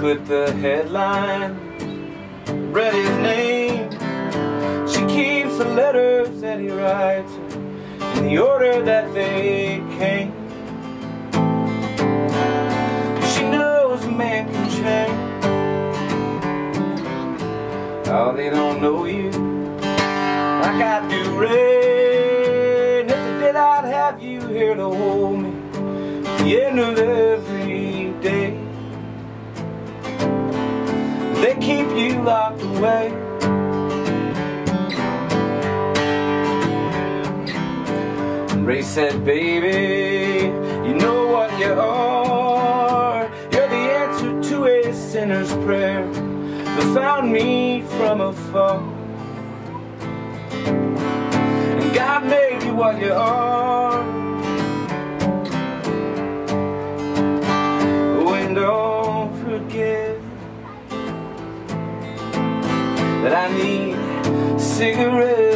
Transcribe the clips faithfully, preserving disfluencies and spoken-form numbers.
clipped the headline, read his name. She keeps the letters that he writes in the order that they came. She knows a man can change. Oh, they don't know you like I do, Ray. And if they did, I'd have you here to hold me at the end of every day. They keep you locked away. And Ray said, baby, you know what you are. You're the answer to a sinner's prayer that found me from afar. And God made you what you are. Oh, and don't forget that I need cigarettes.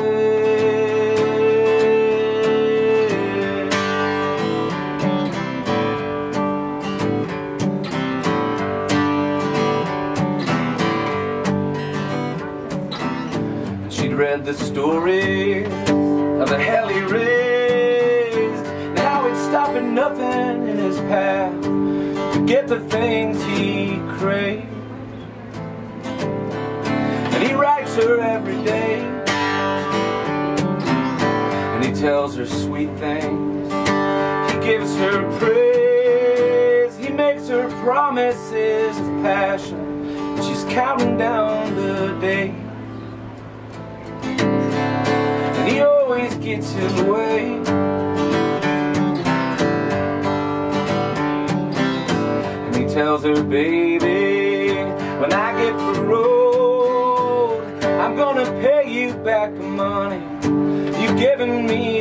She'd read the story of the hell he raised. Now it's stopping nothing in his path to get the things he craved. And he writes her every day, and he tells her sweet things. He gives her praise. He makes her promises of passion. She's counting down the days. He always gets his way. And he tells her, baby, when I get paroled, I'm gonna pay you back the money you've given me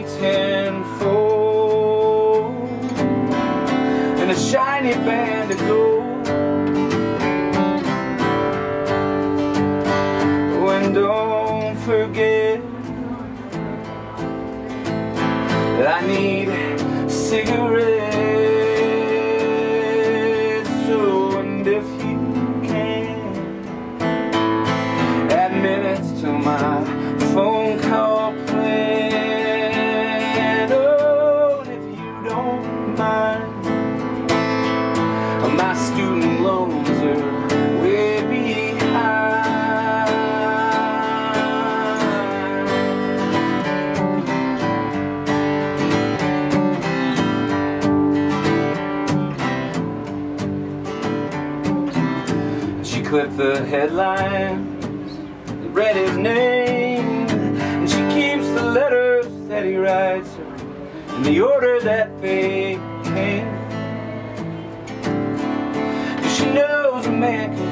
tenfold, and a shiny band of gold. Oh, and don't forget that I need cigarettes. So, and if you can add minutes to my phone call plan. Oh, and if you don't mind, my student loans are way behind. She clipped the headlines, read his name, and she keeps the letters that he writes her in the order that they came. 'Cause she knows a man can